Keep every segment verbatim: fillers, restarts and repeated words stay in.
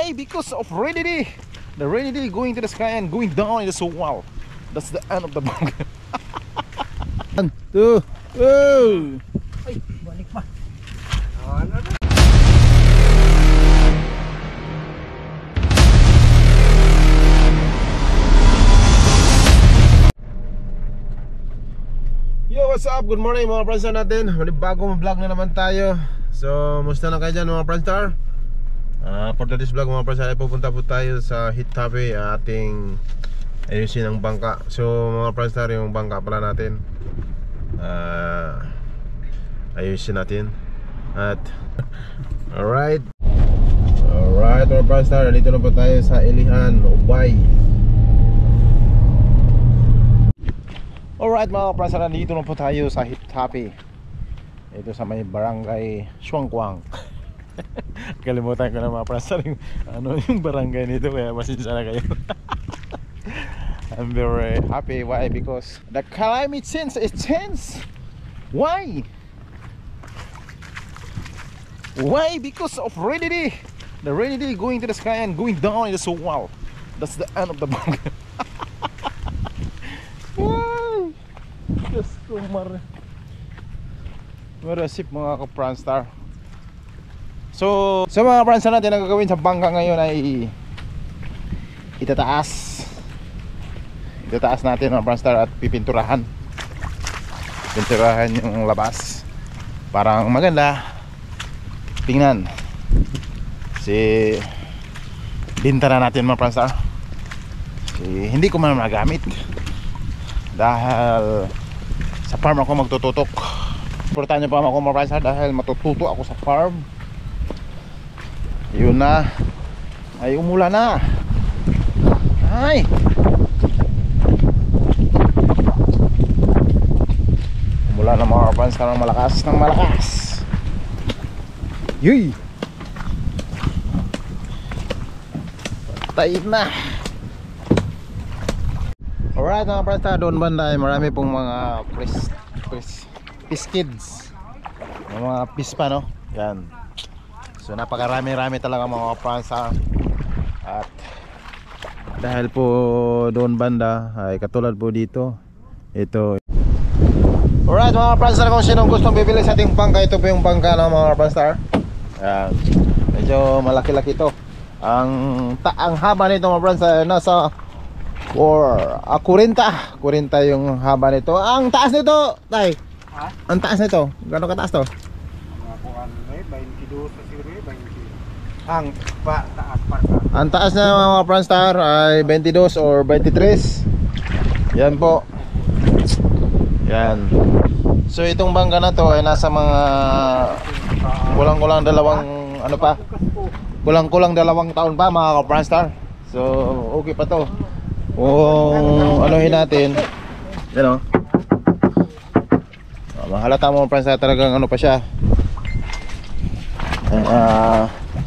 Why? Because of rainy. The rainy day going to the sky and going down in the wall. That's the end of the bunk. One, two, oh! Ay, balik pa. Yo, what's up? Good morning mga friends natin. Bagong vlog na naman tayo. So, musta na kayo dyan mga friends star? Uh, for this vlog mga friends, ay pupunta po tayo sa Hitabe, ating ayusin ang bangka. So mga friends star, yung bangka pala natin uh, ayusin natin. At alright Alright mga friends star, dito na po tayo sa Ilihan, Ubay. Alright mga friends star, dito na po tayo sa Hitabe. Ito sa may barangay Shuangguang. Kalimutan ko na mga friends star yung, ano, yung barangay nito, kaya pasensya na kayo. I'm very happy. Why? Because the climate change is changed. Why? Why? Because of rainy day. The rainy day going to the sky and going down in the wall. That's the end of the bunk. Yes, kumar. Marasip mga ka-friends star. So, sa mga friends natin na gagawin sa bangka ngayon ay itataas. Itataas natin mga friends star at pipinturahan. Pinturahan yung labas. Parang maganda tingnan. Si binta na natin mga friends star. Si, hindi ko man magamit dahil sa farm ako magtututok. Importante pa ako mga friends star dahil matututo ako sa farm. Yun na. Ay umulan na. Ay umulan na mga friends star ng malakas ng malakas. Yuy, patay na. Alright mga friends star, doon banda ay marami pong mga fish, fish, fish kids, mga pispa no. Yan. So napakarami-rami talaga mga friends star. At dahil po doon banda ay katulad po dito, ito. Alright mga friends star, kung sinong gustong bibili sa ating bangka, ito po yung bangka ng mga friends star. Ayan. Medyo malaki-laki ito. Ang, ta ang haba nito mga friends star nasa or uh, forty forty yung haba nito. Ang taas nito, tay. Ha? Ang taas nito, gaano kataas to? Ang pa taas pa. Ang taas na mga friends star ay twenty-two or twenty-three. Yan po. Yan. So itong bangka na to ay nasa mga kulang-kulang dalawang ano pa? Kulang-kulang dalawang taon pa mga friends star. So okay pa to. Kung anuhin natin, yan o. Mahalata mo friends star, talagang ano pa siya. Ah uh,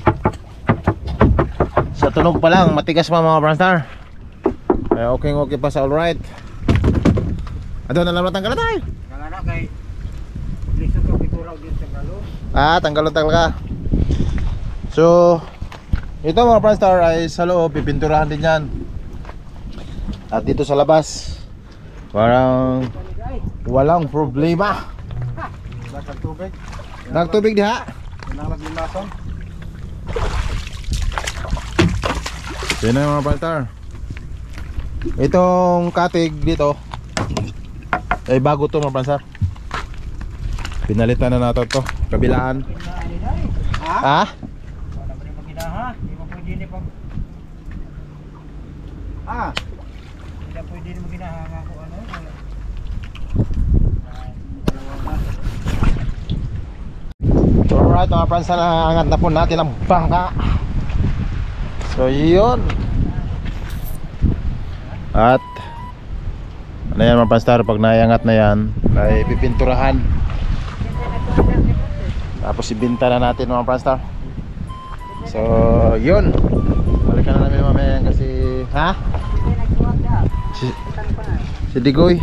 sa tunog pa lang matigas pa mga friends star. Eh, okay okay pa sa alright. Ato na lang natanggal tayo. Tanggal kay lisod ko pituraw din sa galo. Ah, tanggal talaga. So ito mga friends star ay sa loob pipinturahan din yan. At dito sa labas parang walang problema. Nagtubig. Nagtubig diha. Nalagyan lason. Yan na mga friends star. Itong katig dito ay bago to mga friends star. Pinalitan na natin to, kabilaan. Ha? Wala pa rin maginaha. Hindi mo pwede ni pag Ah. Hindi pwede ni maginaha nga ako ano. Alright mga friends star, angat na po natin ang bangka. So yun. At ano yan mga friends star, pag naiangat na yan ay pipinturahan. Tapos ibinta na natin mga friends star. So yun. Balikan na namin mamaya kasi ha? Si, si Digoy.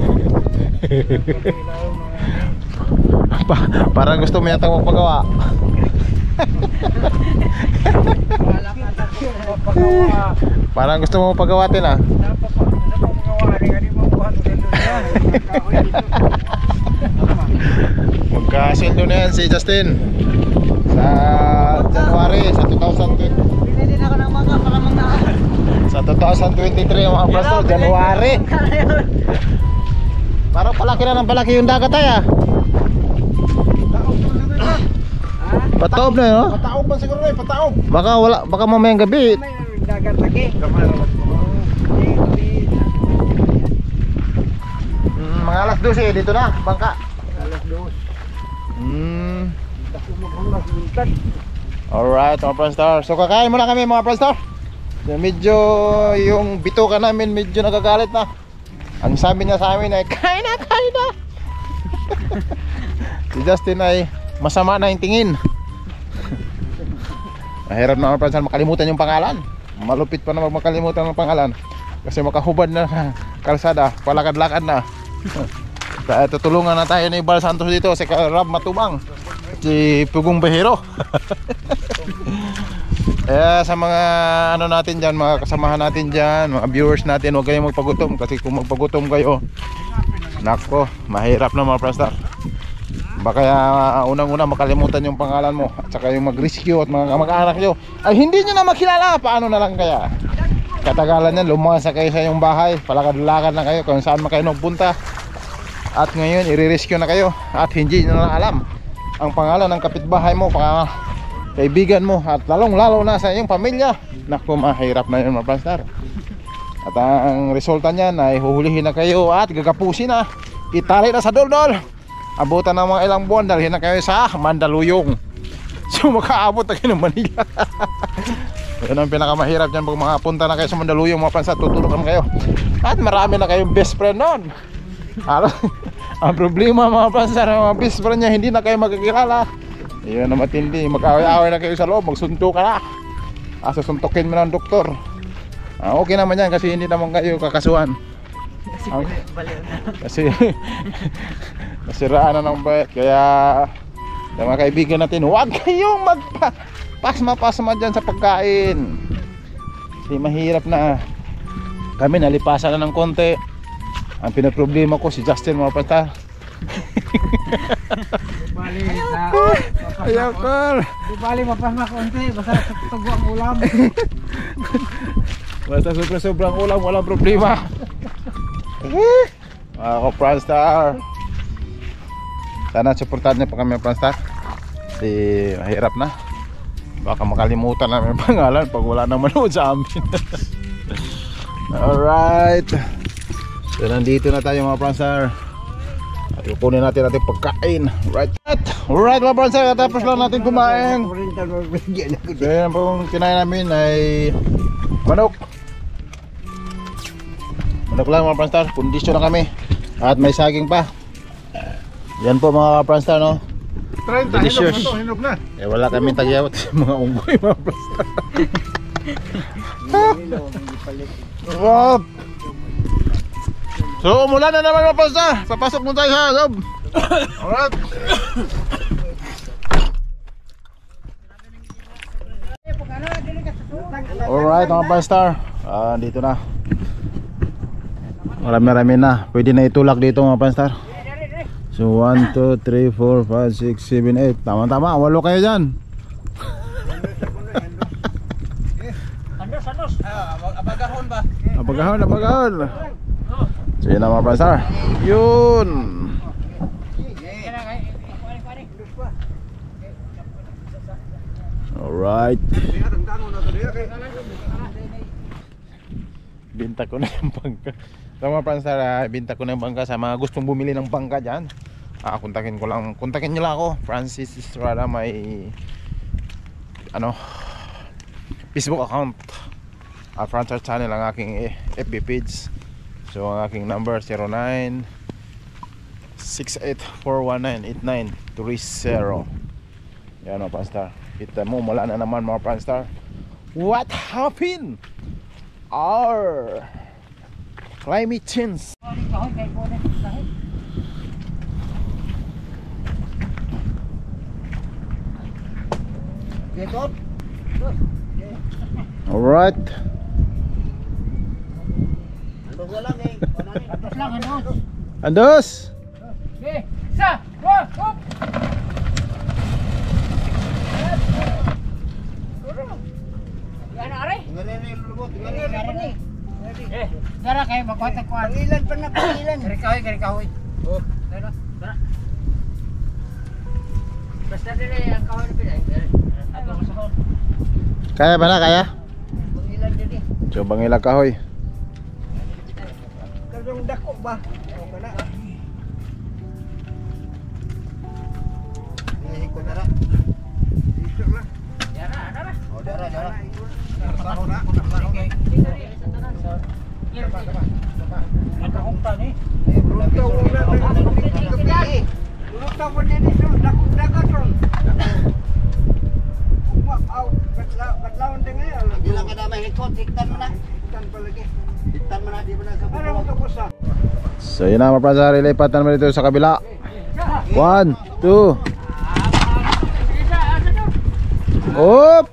pa, Parang gusto mo yata magpagawa. Parang gusto mo pagawatin ah. Dapat pa, dapat mga wari ani mo buhat ulit yan. Magkasildo na yan si Justin sa January sa two thousand twenty. Pili din ako ng mga para mga Sa two thousand twenty-three mga pastor, January. Parang palaki na ng palaki yung dagat ay ah. Pataob na yun, no? Pataob pa siguro eh, pataob. Baka wala, baka mamayang gabi. May dagat lagi. Mm, mga alas twelve eh, dito na, bangka. Alas dos. Mm. Kasi maghulas minsan. Alright mga Pranstar. So kakain muna kami mga Pranstar. Medyo yung bituka namin medyo nagagalit na. Ang sabi niya sa amin ay kain na, kain na. Si Justin ay masama na yung tingin. Mahirap na mga Pranstar makalimutan yung pangalan. Malupit pa na makalimutan ng pangalan. Kasi makahubad na kalsada, palakad-lakad na. Kaya tutulungan na tayo ni Bal Santos dito, si Rab Matubang, si Pugong Behero. Eh sa mga ano natin dyan, mga kasamahan natin dyan, mga viewers natin, huwag kayong magpagutom. Kasi kung magpagutom kayo, nako, mahirap na mga Pranstar. Baka uh, unang-una makalimutan yung pangalan mo at saka yung mag-rescue at mga kamag-anak nyo ay hindi nyo na makilala. Paano na lang kaya? Katagalan yan, lumasa kayo sa inyong bahay, palakad-lakad na kayo kung saan man kayo nagpunta. At ngayon, i-rescue na kayo at hindi nyo na alam ang pangalan ng kapitbahay mo, pang kaibigan mo, at lalong-lalo na sa iyong pamilya. Naku, mahirap na yun mga Pranstar. At ang resulta niyan ay huhulihin na kayo at gagapusin na, itali na sa doldol. Abutan ng mga ilang buwan, dalhin na kayo sa Mandaluyong. So makaabot na kayo ng Manila. Yun ang pinakamahirap dyan pag mga punta na kayo sa Mandaluyong mga Pranstar, tutulungan kayo. At marami na kayong best friend nun. Ang problema mga Pranstar, mga best friend niya hindi na kayo magkakilala. Yun na matindi, mag-away-away na kayo sa loob, magsunto ka na. Ah, susuntukin mo ng doktor. Ah, okay naman yan kasi hindi naman kayo kakasuhan. Kasi Ang, baliw na. kasi nasiraan na ng bayat. Kaya yung mga kaibigan natin, huwag kayong magpasma-pasma dyan sa pagkain. Kasi mahirap na. Kami nalipasan na ng konti. Ang pinaproblema ko si Justin mga Pranstar. Bali na. Ayaw ko. Di bali mapasma konti, basta tugo ang ulam. Basta sobra-sobrang ulam, walang problema. Mga ka-Pranstar, sana supportahan niyo po kami Pranstar. Kasi mahirap na. Baka makalimutan namin yung pangalan pag wala nang manood sa amin. Alright. So nandito na tayo mga Pranstar. At kukunin natin natin pagkain. Right. Alright mga Pranstar, tapos lang natin kumain. So yan pong kinain namin ay manok. Manok lang mga Pranstar, kondisyon na kami. At may saging pa. Yan po mga Pranstar, no? thirty, Delicious. hinog na to, hinog na. Eh wala kami tagyawat sa mga unggoy mga Pranstar. Wow. So umulan na naman mga Pranstar. Papasok mo tayo sa loob. Alright. Alright mga Pranstar, uh, dito na. Marami-rami na. Pwede na itulak dito mga Pranstar. So one, two, three, four, five, six, seven, eight. Tama-tama, walo kayo dyan. Andos, andos. Abagahon ba? Apagahon, apagahon. So yun na mga Pranstar. Yun. Alright. Binta ko na yung bangka. So mga Pranstar, uh, binta ko na yung bangka sa mga gustong bumili ng bangka dyan. Ah, kontakin ko lang, kontakin nyo lang ako, Francis Estrada. May ano, Facebook account, uh, Pranstar channel ang aking F B page. So ang aking number zero nine six eight four one nine eight nine three zero. Yan mga Pranstar. Kita mo, mula na naman mga Pranstar. What happened? Our climate change. Alright. Andos na lang eh. Tapos lang, ano? Andos. Okay, isa, dua, hop! Yan na, aray! Eh, tara kayo, magkwatag ko. Pangilan pa na, pangilan. Kari kahoy, kari kahoy. Oh, tara, tara. Basta dili ang kahoy na pinay. Ato ko sa hon. Kaya ba na, kaya? Pangilan din eh. Coba ngilag kahoy. Kadong dako ba? O kana. Ini ko dara. Dito lang. Tara, tara. O dara, dara. Saro na. Nagkakungta ni. Eh, brutaw mo na. Brutaw mo din ito. Dako dagat ron. Uma out. Katlaw, katlawon din ngayon. Bilang ka na may hikot, hiktan mo na. Hiktan pa lagi. Hiktan mo na, di mo na sa buwan. Ano mo kapusa? So yun na mga prasari, lipat na naman dito sa kabila. One, two. Up.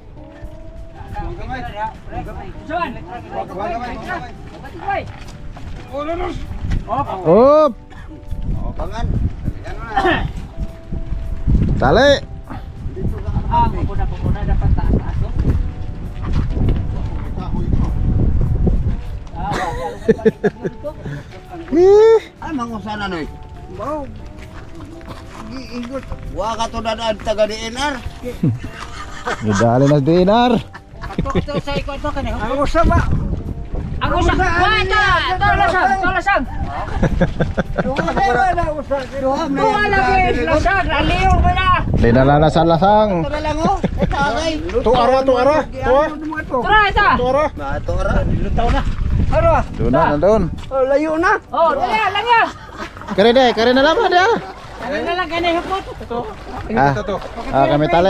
Up. O, pangan. Yan mo na. Tali. Ah, pupuna-pupuna dapat taas-taas. Ih. Ano mangusana noy? Mau. Giigot. Wa ka to dadaan taga D N R. Idali na dinar. Ito sa iko ito kanina. Ang usa ba? Ang usang, wah ito, ito lasang, ito lasang. Duha ba na usa? Duha Tuwa lagi, lasang, aliw mo na. Di na lasang-lasang. Ito na lang oh. Ito agay. Tu ara, tu ara. Tu ara. Tara, ito. Tu ara. Ba to ra. Lutaw na. Ara. Doon na, nandun. Oh, layo na. Oh, dali, lang yan. Kare deh, kare na laman dia. Ano na lang, ganyan hukot. Ito. Ah, ah kami tali.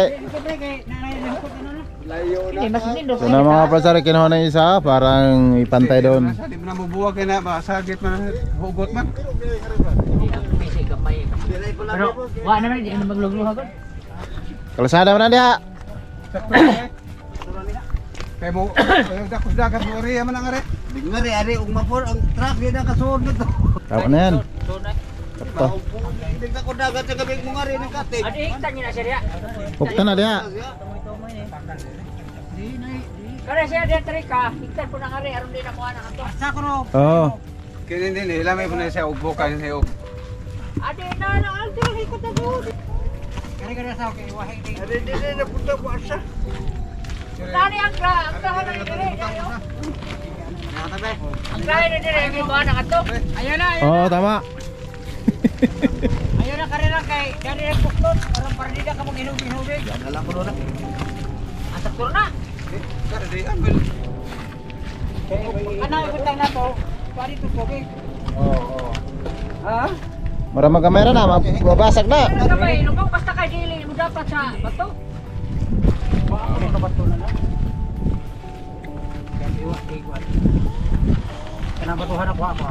Layo na. Hindi, mas lindo. So na mga prasari, kinuha na isa. Parang ipantay doon. Di mo na mabuwag kaya na masagit man hugot man. Pero, wah naman, hindi naman maglugluha ko. Kalsada mo na dia. Sakto eh. Kaya mo, dakos dagat mo rin man ang are. Bigmari ari ug mapor ang truck di na kasunod nito. Tapos na yan. Ito. Hindi ka ko dagat sa gabi mo ngari ng kate. Adi, iktan niya na siya diya. Bukta na dia. Kaya siya diya trika, iktan po na nga rin, aron din ako anak ito. Sakro. Oo. Kini din eh, ilamay po na siya ugbo kayo sa ug. Adi, na, na, alto, ikot na doon. Kaya-kaya sa okay, wahing di. Ari di na punta ko asa. Nani ang kra, ang kra na dire, ayo. Ang kra na dire, ang mga anak ito. Ayun na, ayun. Oo, tama. Ayun na karera kay, dari ang buktot, parang partida ka mong hinubig-hubig. Dala ko na. Ang saktor na. Kada di ambil. Ano, ikutang na to, pari to tubig. Oo, oo. Ha? Maraming kamera na, mabasag na. Ano ka ba, inugaw basta kay dili mo dapat sa bato. Ano ka bato na na? Iwas, iwas. Kanang batuhan ako ako.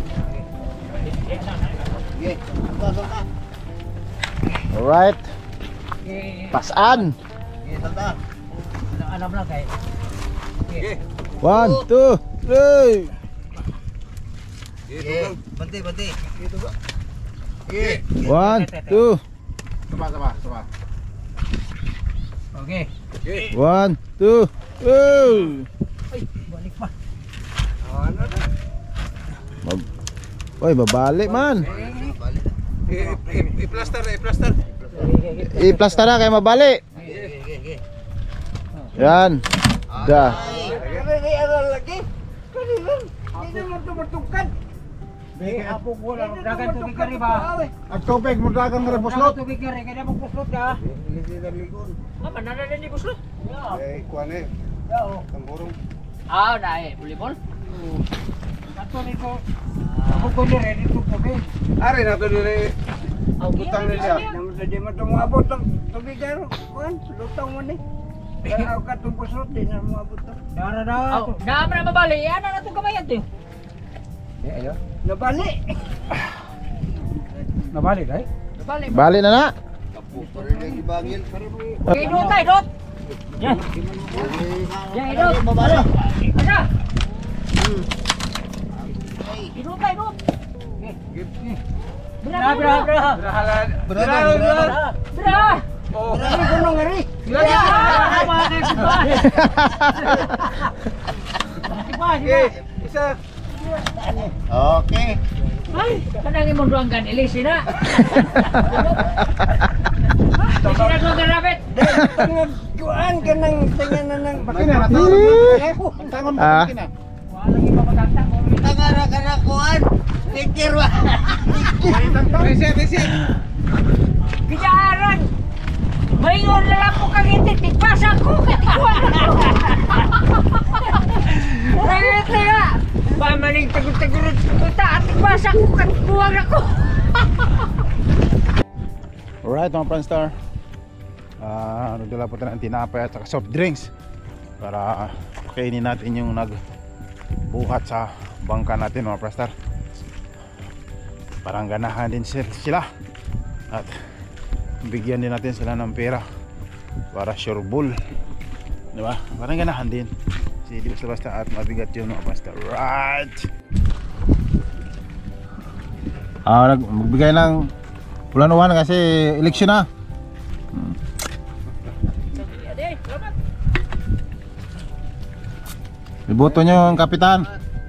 Ge, pasok ka. Alright. Pasan. Ge, tata. Alam lang kay. Okay. One, two, three. Ge, bante bante. Ito ba? Ge. One, two. Sama sama sama. Okay. One, two. Oh. Ay, balik pa. Ano na? Mab- Oy, babalik man. Balik. I-plaster, i-plaster. I-plaster na kay mabalik. Ge, ge, ge. Yan. Da. Kaya ni aral lagi. Kani lang. Hindi naman tumatukan. Apo ko lang dagan tubig kari ba? Ang tubig mo dagang Buslot tubig kari kaya mo buslot ka. Hindi na ligon. Ah, manana din ni buslot. Eh, kuan eh. Yao. Tamburong. Ah, na eh, volleyball. Ato nito. Ako ko ni ready to tubig. Ari na to dire. Butang na siya. Naman sa di mo tumabot ang tubig karo. Kuan, lutang mo ni. Kaya ako katumpusot din na mabot to. Dara na. Oh, na man mabali. Ana na to kamayan to. Eh, ayo. Nabali. Nabalik ay. Bali. Balik na na. Kapo pa rin ang ibangil. Okay, dot tayo, dot. Ya. Ya, hidup. Ada. Ada. Hidup, Pak, hidup. Berah, berah, berah. Berahalan. Berahalan, Berahalan. Berah. Oh. Ngeri gunung ngeri. Ya. Apa ada sebab? Cepat, Okay, isa. Oke. Ay, kanang imong duanggan ilis na. Sira ko ka rabbit. Tengah kuan ka nang tingnan na nang Makina na tangon mo Ah. makina. Wala lagi papagakta ko. Tengah na ka na kuan. Pikir ba. Reset, reset. Kijaaran. Mayon na lang po kang itik. Tigpasa ko. Katikuan ako. Rabbit na nga. Pamaning tagur-tagurot puta at tigpasa ko. Katikuan ako. Alright mga Pranstar, uh, nagdala po tayo ng tinapay at saka soft drinks para kainin natin yung nagbuhat sa bangka natin mga Pranstar. Parang ganahan din sila at bigyan din natin sila ng pera para sure bull, diba? Parang ganahan din kasi di basta-basta at mabigat yun mga Pranstar. Right, ah, magbigay ng bulan-uwan kasi eleksyon na. Hmm. Iboto nyo ang kapitan.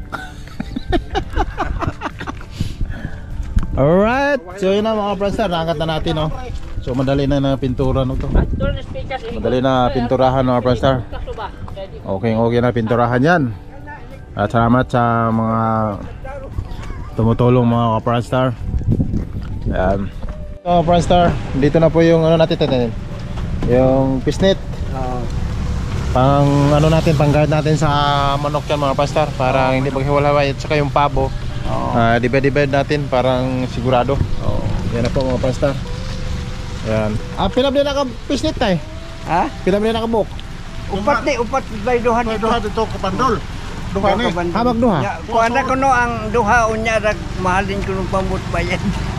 Alright, so yun na mga Pranstar, naangkat na natin, no? So madali na na pintura no to. Madali na pinturahan mga Pranstar. Okay, okay na pinturahan yan. At salamat sa mga tumutulong mga Pranstar. Ayan. So Pranstar, dito na po yung ano natin tatin. Yung pisnit. Pang ano natin, pang guard natin sa manok yan mga Pranstar para hindi maghiwalay at saka yung pabo. Uh, divide-divide natin parang sigurado. Oh, yan na po mga Pranstar. Yan. Ah, pinabili na ka pisnit tay. Ha? Pinabili na ka buhok. Upat ni upat bay duha dito. Duha dito ko pandol. Duha ni. Habag duha. Ya, kuan na kuno ang duha unya rag mahalin kuno pambut bayad.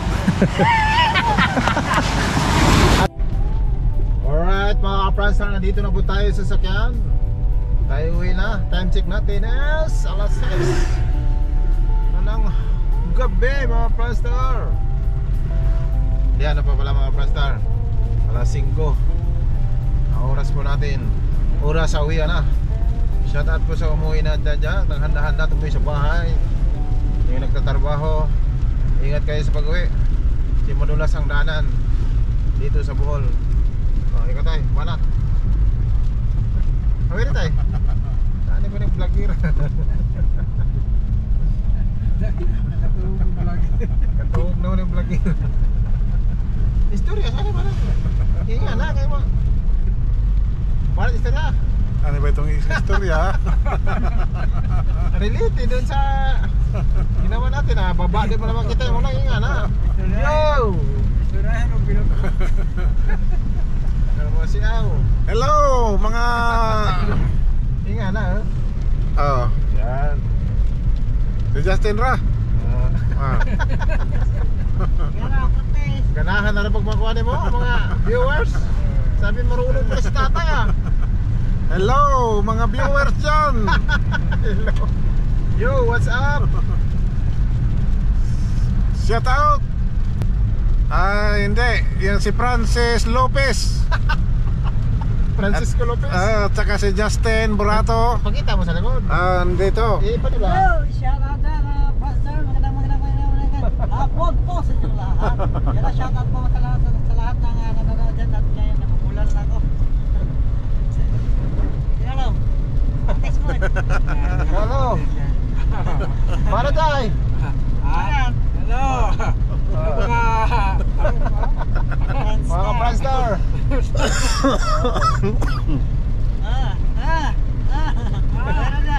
Alright mga Pranstar, nandito na po tayo sa sakyan. Tayo uwi na. Time check natin is alas sais na ng gabi mga Pranstar. Yan na pa pala mga Pranstar, alas singko ang oras po natin. Oras sa uwi na. Shout out po sa umuwi na dyan. Naghanda-handa po sa bahay. Yung nagtatrabaho, ingat kayo sa pag-uwi. Kasi madulas ang daanan dito sa Bohol. Oh, ikaw tayo, banat. Hawin na tayo. Ano ba ng vlogger? Katuog naman yung vlogger. Istorya, saan ba na? Inga na, kayo mo. Banat istorya. Ano ba itong istorya? Related dun sa ginawa natin ha. Baba din mo naman kita. Muna inga na. Yo! Surahan ang bilog. Ano mo si Aw? Hello mga Inga na ha. Oh, Yan. si Justin Ra. Ah. Ganahan na na pagmakuha mo mga viewers. Sabi marunong pa si tatay ah. Hello mga viewers dyan. Hello. Yo, what's up? Shout out. Ah, hindi, yan si Francis Lopez. Francisco Lopez. Ah, tsaka si Justin Burato. Pakita mo sa likod. Ah, dito. Eh, paano ba? Shout out na Pastor, magandang magandang magandang magandang. Ah, pod po sa inyo lahat. Yan shout out po sa lahat sa lahat ng nanonood diyan at ngayon nabubulan na ako. Hello. Thanks mo. Hello. Paano tayo? Ah, Hello. Mga Mga Pranstar. Ah, ah, ah. Ano na?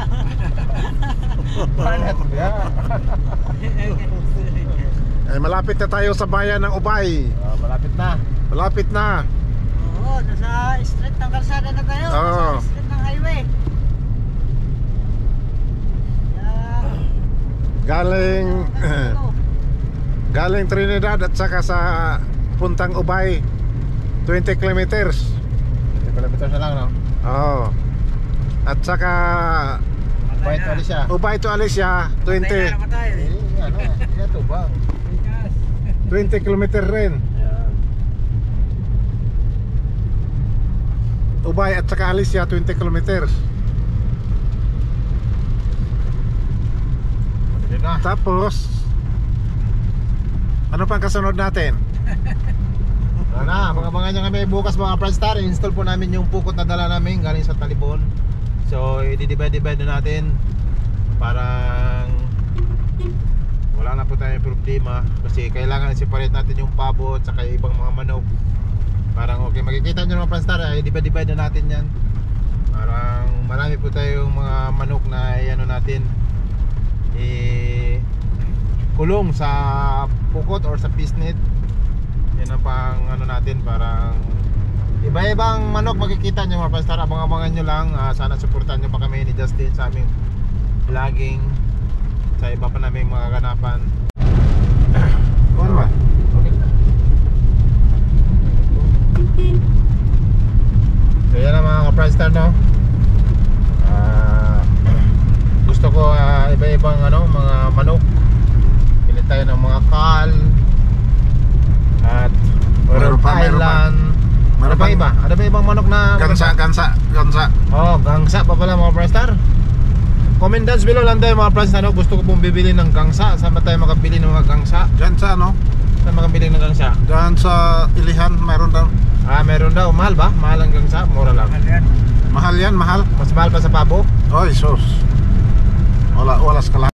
Paano ba? Eh, malapit na tayo sa bayan ng Ubay. Ah, malapit na. Malapit na. Oo, nasa street ng kalsada na tayo. Oo. Nasa street ng highway. Yeah. Galing Galing Trinidad at saka sa puntang Ubay, twenty kilometers. Hindi pala kilometers na lang, no? Oo. At saka Ubay to Alicia. Ubay to Alicia, twenty. Namatay. Eh, ano, yan to bang. twenty kilometer rin. Ayan. Ubay at saka Alicia, twenty kilometers. Pwede na. Tapos ano pang kasunod natin? Wala na, mga mga nyo kami bukas mga Franstar, install po namin yung pukot na dala namin galing sa Talibon. So, i-divide-divide na natin. Parang wala na po tayong problema kasi kailangan i-separate natin yung pabo at saka yung ibang mga manok. Parang okay, makikita nyo mga Franstar, i-divide-divide na natin yan. Parang marami po tayong mga manok na ano natin eh kulong sa pukot or sa pisnet. Yan ang pang ano natin, parang iba-ibang manok makikita nyo mga Franstar. Abang-abangan nyo lang. uh, Sana supportan nyo pa kami ni Justin sa aming vlogging, sa iba pa namin mga ganapan. Ano ba? Okay. So yan ang mga Franstar, no? uh, Gusto ko uh, iba-ibang ano, mga manok. Pili tayo ng mga kal at Meron pa, meron pa. Island. Ano Meron pa pang- iba? Ano ba ibang manok na Gansa, gansa, gansa. Oh, gangsa pa pala mga Franstar. Comment down below lang tayo mga Franstar, no? Gusto ko pong bibili ng gangsa. Saan ba tayo makabili ng mga gangsa? Diyan sa ano? Saan makabili ng gangsa? Diyan sa Ilihan, mayroon daw. Ah, meron daw. Mahal ba? Mahal ang gangsa? Mura lang. Mahal yan, mahal. Mas mahal pa sa pabo? Oy, sus. Wala, wala skala.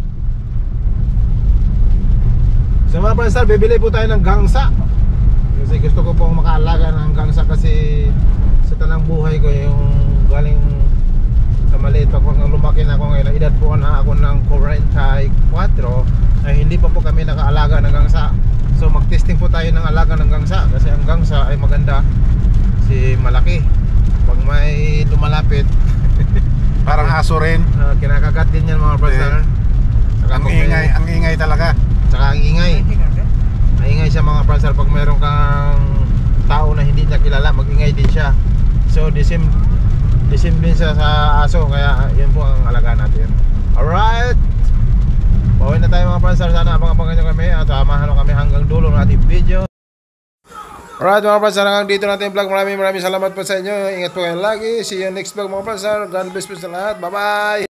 So mga Franstar, bibili po tayo ng gangsa. Kasi gusto ko pong makaalaga ng gangsa kasi sa tanang buhay ko yung galing sa maliit pa kung lumaki na ako ngayon, edad po na ako ng forty-four ay hindi pa po kami nakaalaga ng gangsa. So mag-testing po tayo ng alaga ng gangsa kasi ang gangsa ay maganda kasi malaki. Pag may lumalapit Parang aso rin. uh, kinakagat din yan mga Franstar. Saka Ang kung may- ingay, ang ingay talaga. Saka ang ingay. Maingay siya mga Franstar. Pag mayroon kang tao na hindi niya kilala, magingay din siya. So the same, the same din siya sa aso. Kaya yun po ang alaga natin. Alright, pauwi na tayo mga Franstar. Sana abang-abangan nyo kami at samahan nyo kami hanggang dulo ng ating video. Alright mga Franstar, hanggang dito natin vlog. Maraming maraming salamat po sa inyo. Ingat po kayo lagi. See you next vlog mga Franstar. God bless po sa lahat. Bye bye.